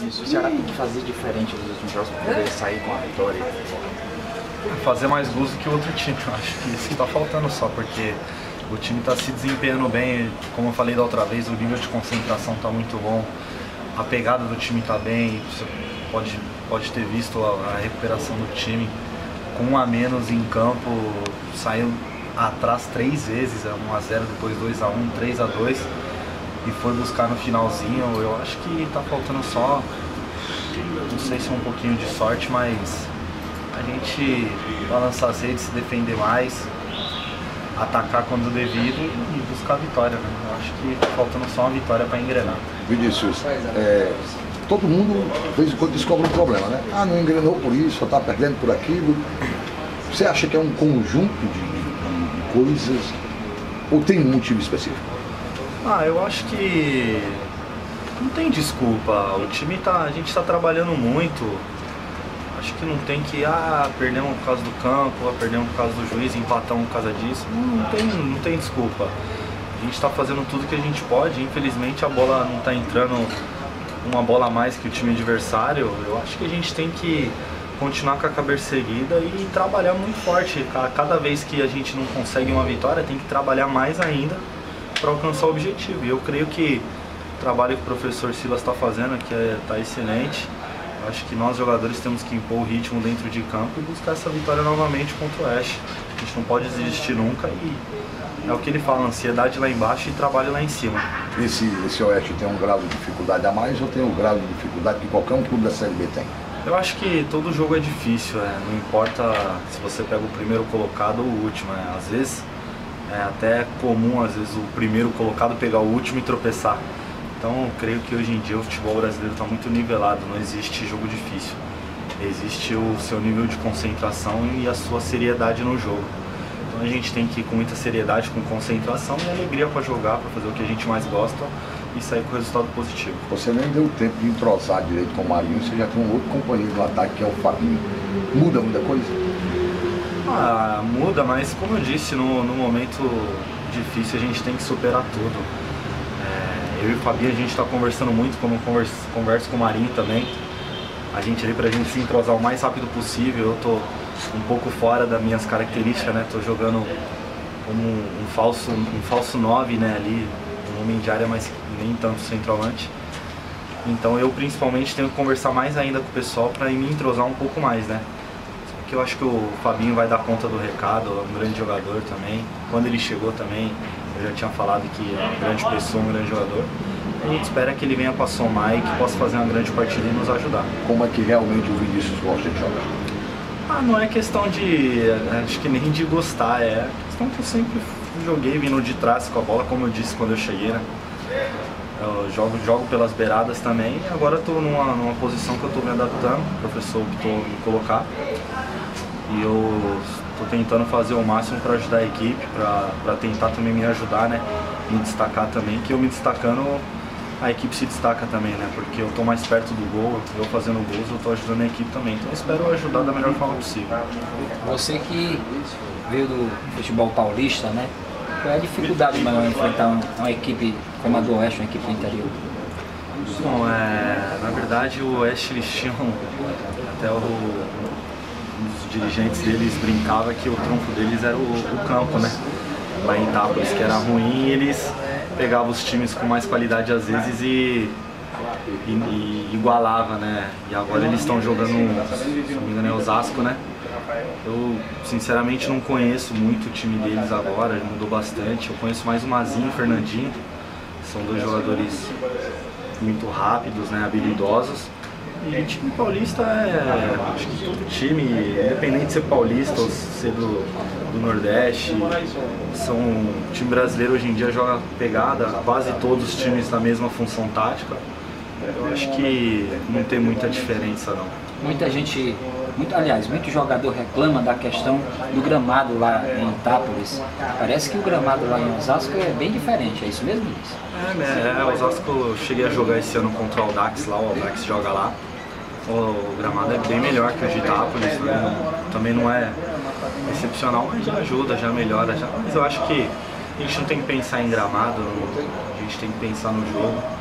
Vinícius, o Ceará tem que fazer diferente dos últimos jogos para poder sair com a vitória? Fazer mais gols do que o outro time, eu acho que isso está faltando só, porque o time está se desempenhando bem, como eu falei da outra vez, o nível de concentração está muito bom, a pegada do time está bem, você pode ter visto a recuperação do time, com 1 a menos em campo, saiu atrás 3 vezes, 1 a 0, depois 2 a 1, 3 a 2 e foi buscar no finalzinho. Eu acho que está faltando só, não sei se é um pouquinho de sorte, mas a gente balançar as redes, se defender mais, atacar quando devido e buscar a vitória, né? Eu acho que tá faltando só uma vitória para engrenar. Vinícius, todo mundo, de vez em quando, descobre um problema, né? Ah, não engrenou por isso, só está perdendo por aquilo. Você acha que é um conjunto de coisas ou tem um motivo específico? Eu acho que não tem desculpa. O time a gente está trabalhando muito. Acho que não tem que, perdemos por causa do campo, perdemos por causa do juiz, empatamos por causa disso. Não tem desculpa. A gente está fazendo tudo que a gente pode. Infelizmente a bola não está entrando uma bola a mais que o time adversário. Eu acho que a gente tem que continuar com a cabeça erguida e trabalhar muito forte. Cada vez que a gente não consegue uma vitória, tem que trabalhar mais ainda para alcançar o objetivo. E eu creio que o trabalho que o professor Silas está fazendo aqui está excelente. Acho que nós jogadores temos que impor o ritmo dentro de campo e buscar essa vitória novamente contra o Oeste. A gente não pode desistir nunca e é o que ele fala, ansiedade lá embaixo e trabalho lá em cima. Esse Oeste tem um grau de dificuldade a mais ou tem um grau de dificuldade que qualquer um clube da Série B tem? Eu acho que todo jogo é difícil, não importa se você pega o primeiro colocado ou o último. Às vezes é até comum o primeiro colocado pegar o último e tropeçar. Então eu creio que hoje em dia o futebol brasileiro está muito nivelado, não existe jogo difícil. Existe o seu nível de concentração e a sua seriedade no jogo. Então a gente tem que ir com muita seriedade, com concentração e alegria para jogar, para fazer o que a gente mais gosta e sair com resultado positivo. Você nem deu tempo de entrosar direito com o Marinho, você já tem um outro companheiro no ataque que é o Fabinho. Muda muita coisa? Muda, mas como eu disse, no momento difícil a gente tem que superar tudo. Eu e o Fabinho, a gente está conversando muito, como eu converso com o Marinho também. A gente ali pra gente se entrosar o mais rápido possível. Eu tô um pouco fora das minhas características, né? Tô jogando como um falso 9, né? Ali, um homem de área, mas nem tanto centroavante. Então eu principalmente tenho que conversar mais ainda com o pessoal para me entrosar um pouco mais, né? Porque eu acho que o Fabinho vai dar conta do recado, é um grande jogador também. Quando ele chegou também, eu já tinha falado que é uma grande pessoa, um grande jogador. A gente espera que ele venha para somar e que possa fazer uma grande partida e nos ajudar. Como é que realmente o Vinícius gosta de jogar? Não é questão de, acho que nem de gostar, é questão que eu sempre joguei vindo de trás com a bola, como eu disse quando eu cheguei, né? Eu jogo pelas beiradas também e agora estou numa posição que eu estou me adaptando, o professor optou me colocar. E eu estou tentando fazer o máximo para ajudar a equipe, para tentar também me ajudar, né? Me destacar também, que eu me destacando, a equipe se destaca também, né? Porque eu estou mais perto do gol, eu fazendo gols, eu estou ajudando a equipe também. Então eu espero ajudar da melhor forma possível. Você que veio do futebol paulista, né? Qual é a dificuldade maior em enfrentar uma equipe como a do Oeste, uma equipe do interior? Bom, na verdade o Oeste, eles tinham, até um dos dirigentes deles brincava que o trunfo deles era o campo, né? Lá em Itápolis, que era ruim, e eles pegavam os times com mais qualidade às vezes e igualava, né? E agora eles estão jogando, se não me engano, é Osasco, né? Eu sinceramente não conheço muito o time deles agora, mudou bastante. Eu conheço mais o Mazinho e o Fernandinho, são dois jogadores muito rápidos, né, habilidosos. E o time paulista acho que todo time, independente de ser paulista ou ser do Nordeste, o time brasileiro hoje em dia joga pegada, quase todos os times na mesma função tática. Eu acho que não tem muita diferença não. Muita gente, muito jogador reclama da questão do gramado lá em Itápolis. Parece que o gramado lá em Osasco é bem diferente, é isso mesmo? Osasco eu cheguei a jogar esse ano contra o Audax lá, o Audax joga lá. O gramado é bem melhor que o de Itápolis, né? Também não é excepcional, mas já ajuda, já melhora. Mas eu acho que a gente não tem que pensar em gramado, a gente tem que pensar no jogo.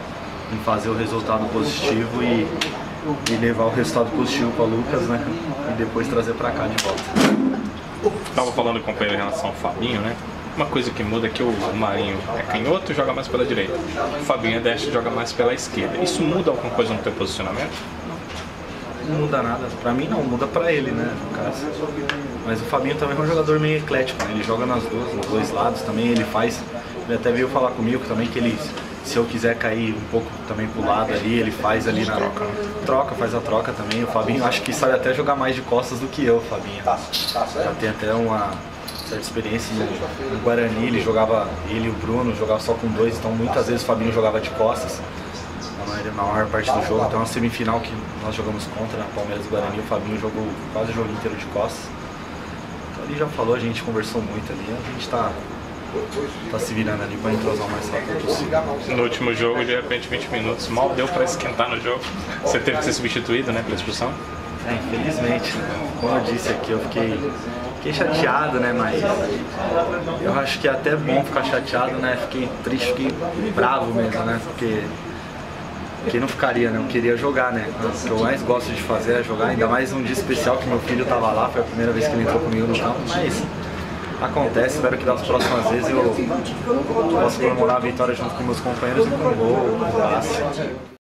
em fazer o resultado positivo e levar o resultado positivo para o Lucas, né? E depois trazer para cá de volta. Estava falando com o companheiro em relação ao Fabinho, né? Uma coisa que muda é que o Marinho é canhoto e joga mais pela direita. O Fabinho é destro e joga mais pela esquerda. Isso muda alguma coisa no teu posicionamento? Não muda nada, pra mim não, muda pra ele, né, no caso. Mas o Fabinho também é um jogador meio eclético, né? Ele joga nos dois lados também, ele até veio falar comigo também que ele, se eu quiser cair um pouco também pro lado ali, ele faz ali na troca, faz a troca também. O Fabinho acho que sabe até jogar mais de costas do que eu, o Fabinho. Já tem até uma certa experiência no Guarani, ele e o Bruno jogavam só com dois, então muitas vezes o Fabinho jogava de costas. Na maior parte do jogo, até uma semifinal que nós jogamos contra, na Palmeiras e Guarani, o Fabinho jogou quase o jogo inteiro de costas. Então ele já falou, a gente conversou muito ali, a gente tá se virando ali para entrosar o mais rápido possível. No último jogo, de repente, 20 minutos, mal deu para esquentar no jogo. Você teve que ser substituído, né, pela expulsão? Infelizmente, né? Como eu disse aqui, eu fiquei chateado, né, mas eu acho que é até bom ficar chateado, né, fiquei triste, fiquei bravo mesmo, né, porque quem não ficaria, né? Eu queria jogar, né? O que eu mais gosto de fazer é jogar, ainda mais um dia especial que meu filho estava lá, foi a primeira vez que ele entrou comigo no campo, mas acontece, espero que das próximas vezes eu possa comemorar a vitória junto com meus companheiros e com um gol, com um passe.